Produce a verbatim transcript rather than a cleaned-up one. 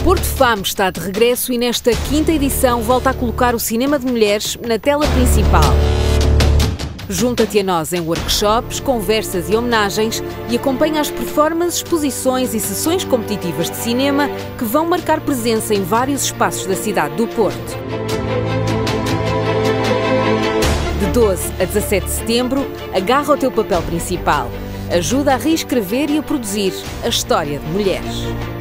Porto Fame está de regresso e nesta quinta edição volta a colocar o cinema de mulheres na tela principal. Junta-te a nós em workshops, conversas e homenagens e acompanha as performances, exposições e sessões competitivas de cinema que vão marcar presença em vários espaços da cidade do Porto. De doze a dezassete de setembro, agarra o teu papel principal. Ajuda a reescrever e a produzir a história de mulheres.